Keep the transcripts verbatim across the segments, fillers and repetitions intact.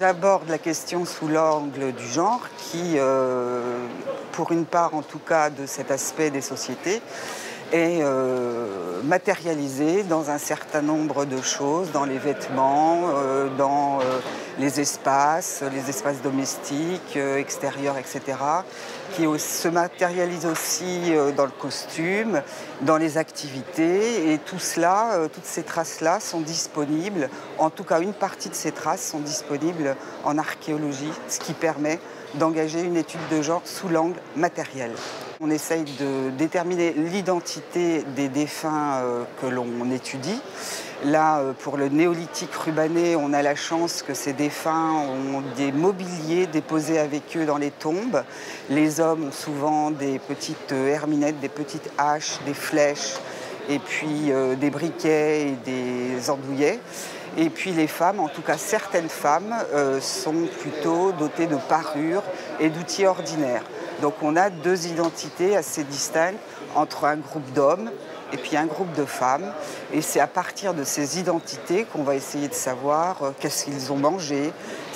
J'aborde la question sous l'angle du genre qui, euh, pour une part en tout cas de cet aspect des sociétés, est euh, matérialisé dans un certain nombre de choses, dans les vêtements, euh, dans euh, les espaces, les espaces domestiques, euh, extérieurs, et cetera, qui se matérialise aussi euh, dans le costume, dans les activités, et tout cela, euh, toutes ces traces-là sont disponibles, en tout cas une partie de ces traces sont disponibles en archéologie, ce qui permet d'engager une étude de genre sous l'angle matériel. On essaye de déterminer l'identité des défunts euh, que l'on étudie. Là, euh, pour le néolithique rubanais, on a la chance que ces défunts ont des mobiliers déposés avec eux dans les tombes. Les hommes ont souvent des petites herminettes, des petites haches, des flèches, et puis euh, des briquets et des andouillets. Et puis les femmes, en tout cas certaines femmes, euh, sont plutôt dotées de parures et d'outils ordinaires. Donc on a deux identités assez distinctes entre un groupe d'hommes et puis un groupe de femmes. Et c'est à partir de ces identités qu'on va essayer de savoir euh, qu'est-ce qu'ils ont mangé,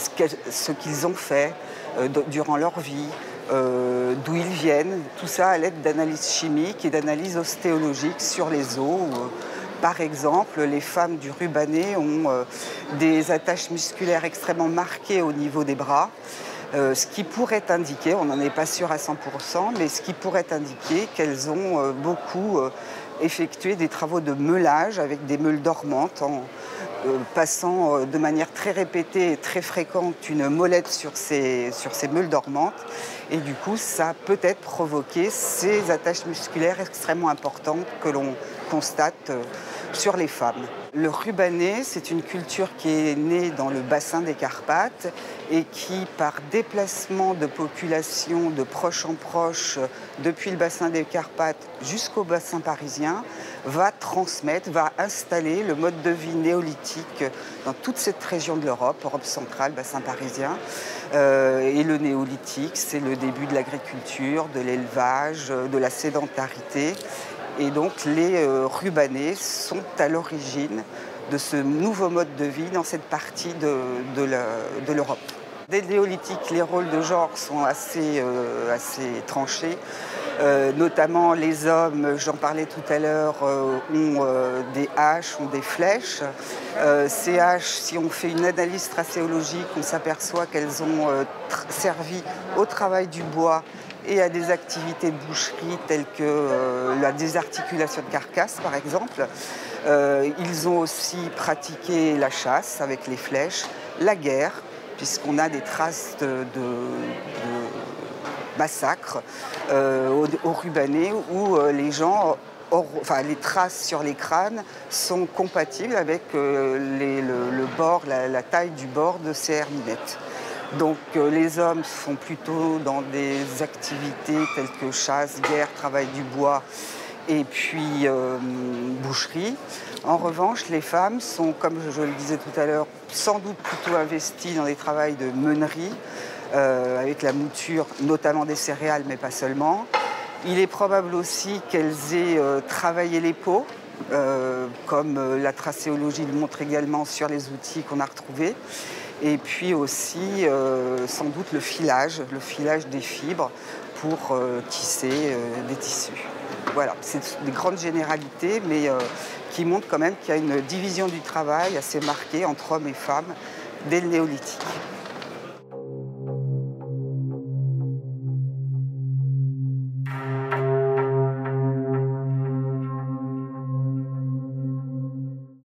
ce qu'ils ont fait euh, durant leur vie, euh, d'où ils viennent. Tout ça à l'aide d'analyses chimiques et d'analyses ostéologiques sur les os. Euh, Par exemple, les femmes du Rubanais ont euh, des attaches musculaires extrêmement marquées au niveau des bras, euh, ce qui pourrait indiquer, on n'en est pas sûr à cent pour cent, mais ce qui pourrait indiquer qu'elles ont euh, beaucoup euh, effectué des travaux de meulage avec des meules dormantes, en euh, passant euh, de manière très répétée et très fréquente une molette sur ces, sur ces meules dormantes. Et du coup, ça a peut-être provoqué ces attaches musculaires extrêmement importantes que l'on constate euh, sur les femmes. Le Rubanais, c'est une culture qui est née dans le bassin des Carpates et qui, par déplacement de population de proche en proche, depuis le bassin des Carpates jusqu'au bassin parisien, va transmettre, va installer le mode de vie néolithique dans toute cette région de l'Europe, Europe centrale, bassin parisien. Euh, et le néolithique, c'est le début de l'agriculture, de l'élevage, de la sédentarité. Et donc les euh, Rubanais sont à l'origine de ce nouveau mode de vie dans cette partie de, de l'Europe. Dès le néolithique, les rôles de genre sont assez, euh, assez tranchés. Euh, notamment les hommes, j'en parlais tout à l'heure, euh, ont euh, des haches, ont des flèches. Euh, ces haches, si on fait une analyse tracéologique, on s'aperçoit qu'elles ont euh, servi au travail du bois et à des activités de boucherie telles que euh, la désarticulation de carcasses, par exemple. Euh, ils ont aussi pratiqué la chasse avec les flèches, la guerre, puisqu'on a des traces de, de, de massacres euh, au, au Rubanais où euh, les gens, or, enfin les traces sur les crânes sont compatibles avec euh, les, le, le bord, la, la taille du bord de ces herminettes. Donc euh, les hommes sont plutôt dans des activités telles que chasse, guerre, travail du bois et puis euh, boucherie. En revanche, les femmes sont, comme je le disais tout à l'heure, sans doute plutôt investies dans des travaux de meunerie, euh, avec la mouture, notamment des céréales, mais pas seulement. Il est probable aussi qu'elles aient euh, travaillé les peaux, euh, comme euh, la tracéologie le montre également sur les outils qu'on a retrouvés. Et puis aussi, euh, sans doute, le filage, le filage des fibres pour euh, tisser euh, des tissus. Voilà, c'est des grandes généralités, mais euh, qui montrent quand même qu'il y a une division du travail assez marquée entre hommes et femmes dès le néolithique.